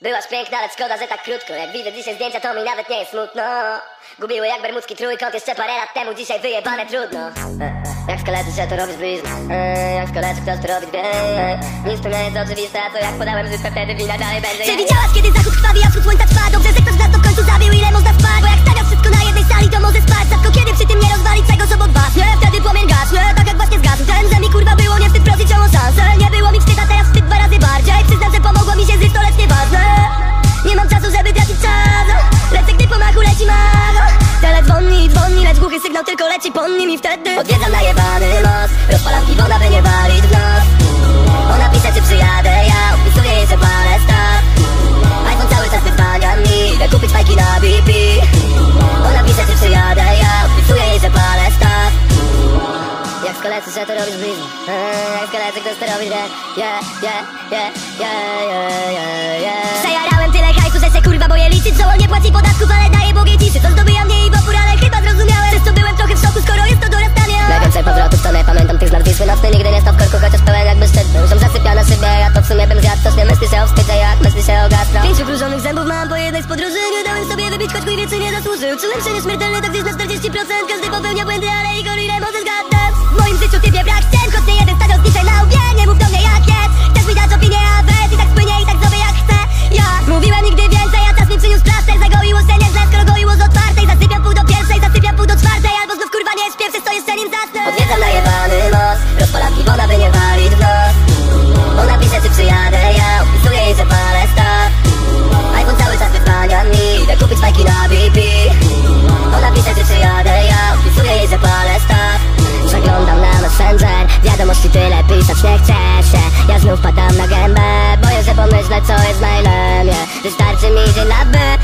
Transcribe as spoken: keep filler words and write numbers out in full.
Byłaś piękna, lecz szkoda, że tak krótko. Jak widzę dzisiaj zdjęcia, to mi nawet nie jest smutno. Gubiły jak bermudzki trójkąt jeszcze parę lat temu, dzisiaj wyjebane trudno. Jak w kalece się to robi z blizny, jak w kalece ktoś to robi dwie. Nic to nie jest oczywiste, a co jak podałem żywkę, wtedy wina dalej będzie. Czy widziałaś kiedy zachód krwawi, a wschód słońca trwa? Dobrze, że ktoś z nas to w końcu zabił, ile można spać? Bo jak stawiasz wszystko na jednej sali, to może spać. Tylko kiedy przy tym nie rozwali czego sobą was. Nie, wtedy płomień gaśnie, tak jak właśnie zgasł ten, że mi kurwa było nie wstyd prosić o szansę. Nie było mi wstyd, a teraz wstyd dwa razy bardziej. Przyznam, że pomogło mi się zjeść, to lecz nieważne. Nie mam czasu, żeby tracić czas. Lecę, gdy po machu leci mago. Tele dzwoni, dzwoni, lecz głuchy sygnał tylko leci po nim i wtedy odwiedzam najebany most, rozpalam piwo, by nie walić w nos. Ona pisze, czy przyjadę, ja opisuję jej, że palę start. iPhone cały czas wyzwania mi, idę kupić fajki na B P. Ona pisze, czy przyjadę, ja opisuję jej, że palę start. Jak w kalece się to robisz bliżej, jak w kalece ktoś to robi źle. Yeah, yeah, yeah, yeah, yeah, yeah, yeah. Przejarałem tyle hajsu, że się kurwa boję liczyć. Że on nie płaci podatków, ale daje Bogie ciszy. To zdobija mnie i w opór, ale chyba zrozumiałem. Przez to byłem trochę w szoku, skoro jest to dorastanie. Najwięcej powrotów to nie pamiętam tych z Wisły nocny. Nigdy nie stał w korku, chociaż pełen jakby szczyt był. Ziom zasypia na szybie, ja to w sumie bym zjadł. Coś nie myśli się o wstydzie, jak myśli się o gastro. Pięciu wróżonych zębów mam po jednej z podróży. Nie dałem sobie wybić, choć mój wiecy nie zasłużył. Czułem się nieśmiertelny, tak gdzieś na czterdzieści procent. Każdy popełnia błędy, ale Igor ile może zgadnę. W moim życiu typie brak ścian, choć nie jeden stawiał dzisiaj na łbie. Nie mów do mnie jak jest, chcesz mi dać opinię, a weź i tak spłynie i tak zrobię jak chcę. Ja mówiłem nigdy więcej, a czas mi przyniósł plaster. Zagoiło się nieźle, skoro goiło z otwartej. Zasypiam pół do pierwszej, zasypiam pół do czwartej. Albo znów kurwa nie śpię, przez to jeszcze nim zasnę. Odwiedzam najebany most, rozpalam piwo, by nie walić w nos. Ona pisze, czy przyjadę, ja opisuję jej, że palę start. iPhone cały czas wyzwania mi, idę kupić fajki na B P. Ona pisze, czy przyjadę, ja opisuję jej, że palę start. Przeglądam na Messenger, wiadomości tyle pisać nie chcę się. Ja znów padam na gębę, boję się pomyśleć, co jest mailem, yeah. Wystarczy mi dzień na B.